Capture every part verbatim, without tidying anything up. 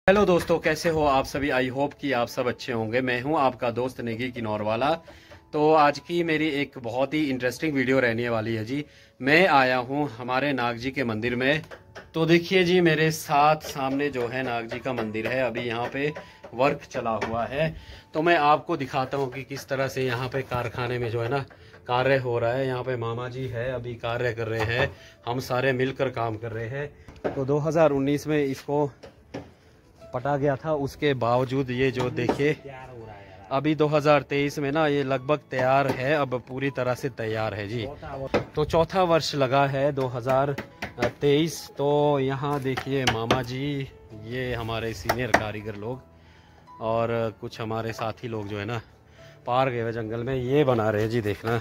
Hello दोस्तों, कैसे हो आप सभी। आई होप कि आप सब अच्छे होंगे। मैं हूं आपका दोस्त नेगी किन्नौर वाला। तो आज की मेरी एक बहुत ही इंटरेस्टिंग वीडियो रहने वाली है जी। मैं आया हूं हमारे नाग जी के मंदिर में। तो देखिए जी, मेरे साथ सामने जो है नाग जी का मंदिर है। अभी यहाँ पे वर्क चला हुआ है, तो मैं आपको दिखाता हूँ कि किस तरह से यहाँ पे कारखाने में जो है ना कार्य हो रहा है। यहाँ पे मामा जी है, अभी कार्य कर रहे हैं, हम सारे मिलकर काम कर रहे हैं। तो दो हज़ार उन्नीस में इसको पटा गया था, उसके बावजूद ये जो देखिए अभी दो हज़ार तेईस में ना ये लगभग तैयार है, अब पूरी तरह से तैयार है जी। तो चौथा वर्ष लगा है दो हज़ार तेईस। तो यहाँ देखिए मामा जी, ये हमारे सीनियर कारीगर लोग और कुछ हमारे साथी लोग जो है ना पार गए हुए जंगल में ये बना रहे हैं जी। देखना,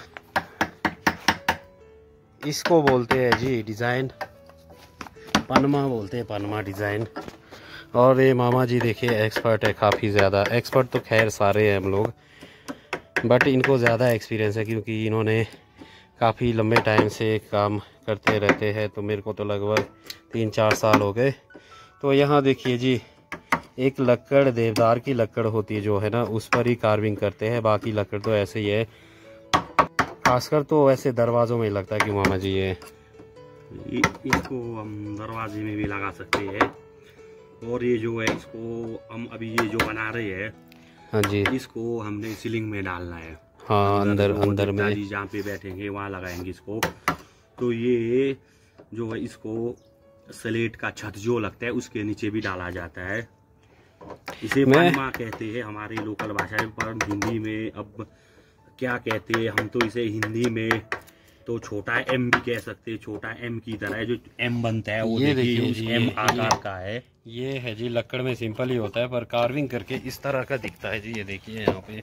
इसको बोलते हैं जी डिज़ाइन, पनमा बोलते हैं, पनमा डिज़ाइन। और ये मामा जी देखिए एक्सपर्ट है, काफ़ी ज़्यादा एक्सपर्ट। तो खैर सारे हैं हम लोग, बट इनको ज़्यादा एक्सपीरियंस है क्योंकि इन्होंने काफ़ी लंबे टाइम से काम करते रहते हैं। तो मेरे को तो लगभग तीन चार साल हो गए। तो यहाँ देखिए जी, एक लकड़ देवदार की लकड़ होती है जो है ना, उस पर ही कार्विंग करते हैं। बाकी लकड़ तो ऐसे ही है, खासकर तो वैसे दरवाज़ों में लगता है कि मामा जी ये इसको हम दरवाजे में भी लगा सकते हैं। और ये जो है इसको हम अभी ये जो बना रहे हैं, हाँ जी, इसको हमने सीलिंग में डालना है। हाँ, अंदर अंदर, अंदर में जी जहाँ पे बैठेंगे वहाँ लगाएंगे इसको। तो ये जो है इसको स्लेट का छत जो लगता है उसके नीचे भी डाला जाता है। इसे पनमा कहते हैं हमारी लोकल भाषा में, पर हिंदी में अब क्या कहते हैं हम तो इसे हिंदी में तो छोटा एम भी कह सकते हैं। छोटा एम की तरह जो एम बनता है वो ये देखिए उस एम आकार का है। ये है जी, लकड़ में सिंपल ही होता है पर कार्विंग करके इस तरह का दिखता है जी। ये देखिए यहाँ पे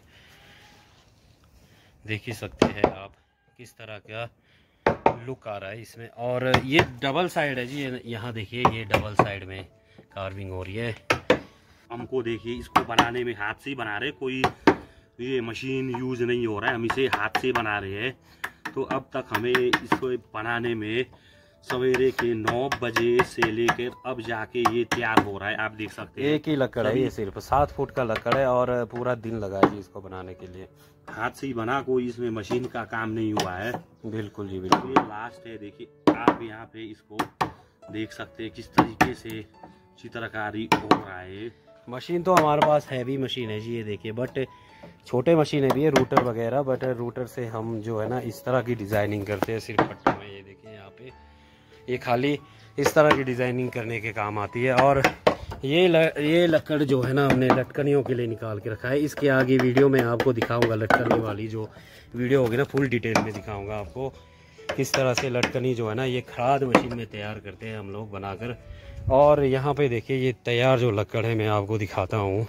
देख ही सकते हैं आप किस तरह का लुक आ रहा है इसमें। और ये डबल साइड है जी, यहाँ देखिए ये डबल साइड में कार्विंग हो रही है। हमको देखिए इसको बनाने में हाथ से ही बना रहे, कोई ये मशीन यूज नहीं हो रहा है, हम इसे हाथ से बना रहे हैं। तो अब तक हमें इसको बनाने में सवेरे के नौ बजे से लेकर अब जाके ये तैयार हो रहा है। आप देख सकते हैं एक ही लकड़ है, ये सिर्फ सात फुट का लकड़ है और पूरा दिन लगा है जी इसको बनाने के लिए। हाथ से ही बना, कोई इसमें मशीन का काम नहीं हुआ है। बिल्कुल जी बिल्कुल। ये लास्ट है, देखिए आप यहाँ पे इसको देख सकते हैं किस तरीके से चित्रकारी हो रहा है। मशीन तो हमारे पास हैवी मशीन है जी, ये देखिए। बट छोटे मशीनें भी है, रूटर वगैरह, बट रूटर से हम जो है ना इस तरह की डिज़ाइनिंग करते हैं सिर्फ पट्टों में। ये देखिए यहाँ पे ये खाली इस तरह की डिज़ाइनिंग करने के काम आती है। और ये ल, ये लकड़ जो है ना हमने लटकनियों के लिए निकाल के रखा है। इसके आगे वीडियो में आपको दिखाऊंगा, लटकनी वाली जो वीडियो होगी ना फुल डिटेल में दिखाऊंगा आपको किस तरह से लटकनी जो है ना ये खराद मशीन में तैयार करते हैं हम लोग बनाकर। और यहाँ पे देखिए ये तैयार जो लकड़ है मैं आपको दिखाता हूँ।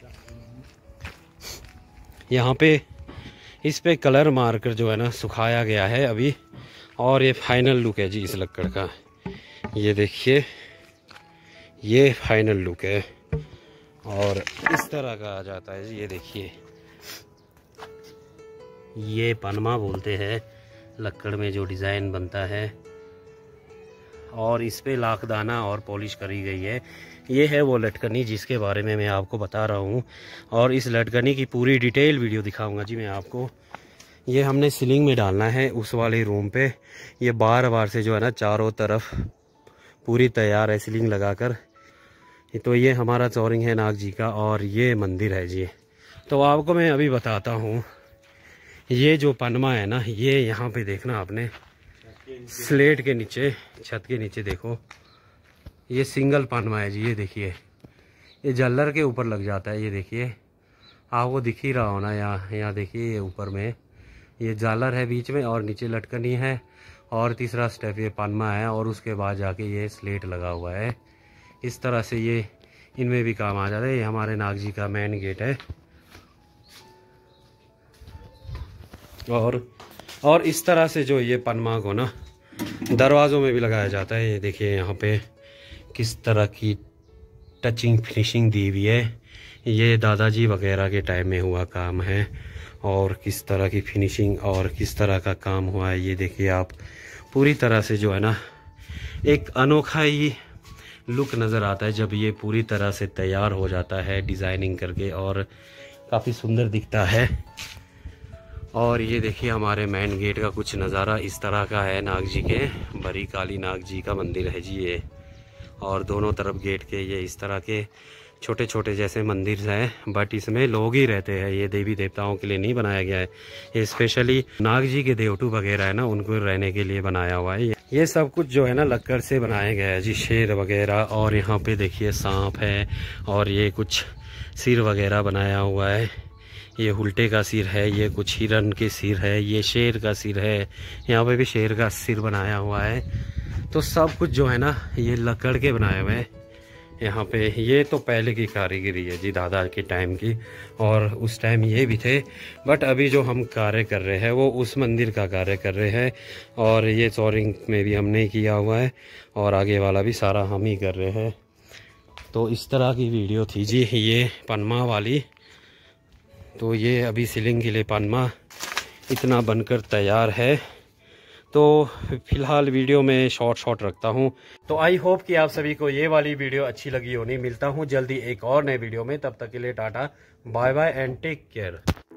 यहाँ पे इस पे कलर मारकर जो है ना सुखाया गया है अभी, और ये फाइनल लुक है जी इस लकड़ का। ये देखिए ये फाइनल लुक है और इस तरह का आ जाता है जी। ये देखिए ये पनमा बोलते हैं लकड़ में जो डिज़ाइन बनता है, और इस पे लाखदाना और पॉलिश करी गई है। ये है वो लटकनी जिसके बारे में मैं आपको बता रहा हूँ, और इस लटकनी की पूरी डिटेल वीडियो दिखाऊंगा जी मैं आपको। ये हमने सीलिंग में डालना है उस वाले रूम पे। ये बार बार से जो है ना चारों तरफ पूरी तैयार है सीलिंग लगाकर। तो ये हमारा चौरिंग है नाग जी का, और ये मंदिर है जी। तो आपको मैं अभी बताता हूँ, ये जो पनमा है ना ये यहाँ पे देखना आपने स्लेट के नीचे, छत के नीचे देखो, ये सिंगल पनमा है जी। ये देखिए ये जल्लर के ऊपर लग जाता है। ये देखिए आपको दिख ही रहा होना, यहाँ यहाँ देखिए ये ऊपर में ये जालर है बीच में, और नीचे लटकनी है, और तीसरा स्टेप ये पनमा है, और उसके बाद जाके ये स्लेट लगा हुआ है। इस तरह से ये इनमें भी काम आ जाता है। ये हमारे नाग जी का मेन गेट है। और और इस तरह से जो ये पनमा को ना दरवाज़ों में भी लगाया जाता है। ये देखिए यहाँ पे किस तरह की टचिंग फिनिशिंग दी हुई है। ये दादाजी वगैरह के टाइम में हुआ काम है, और किस तरह की फिनिशिंग और किस तरह का काम हुआ है ये देखिए आप। पूरी तरह से जो है ना एक अनोखा ही लुक नज़र आता है जब ये पूरी तरह से तैयार हो जाता है डिज़ाइनिंग करके, और काफ़ी सुंदर दिखता है। और ये देखिए हमारे मेन गेट का कुछ नज़ारा इस तरह का है। नाग जी के, बड़ी काली नाग जी का मंदिर है जी ये, और दोनों तरफ गेट के ये इस तरह के छोटे छोटे जैसे मंदिर हैं, बट इसमें लोग ही रहते हैं। ये देवी देवताओं के लिए नहीं बनाया गया है, ये स्पेशली नाग जी के देवटू वगैरह है ना, उनको रहने के लिए बनाया हुआ है। ये सब कुछ जो है ना लक्कड़ से बनाया गया है जी, शेर वगैरह, और यहाँ पे देखिए सांप है, और ये कुछ सिर वगैरह बनाया हुआ है। ये उल्टे का सिर है, ये कुछ हिरन के सिर है, ये शेर का सिर है, यहाँ पे भी शेर का सिर बनाया हुआ है। तो सब कुछ जो है ना ये लकड़ के बनाए हुए हैं यहाँ पे। ये तो पहले की कारीगरी है जी, दादा के टाइम की, और उस टाइम ये भी थे, बट अभी जो हम कार्य कर रहे हैं वो उस मंदिर का कार्य कर रहे हैं। और ये चौरिंग में भी हमने किया हुआ है, और आगे वाला भी सारा हम ही कर रहे हैं। तो इस तरह की वीडियो थी जी ये पनमा वाली। तो ये अभी सीलिंग के लिए पनमा इतना बनकर तैयार है। तो फिलहाल वीडियो में शॉर्ट शॉर्ट रखता हूँ। तो आई होप कि आप सभी को ये वाली वीडियो अच्छी लगी होनी। मिलता हूँ जल्दी एक और नए वीडियो में, तब तक के लिए tata bye bye and take care.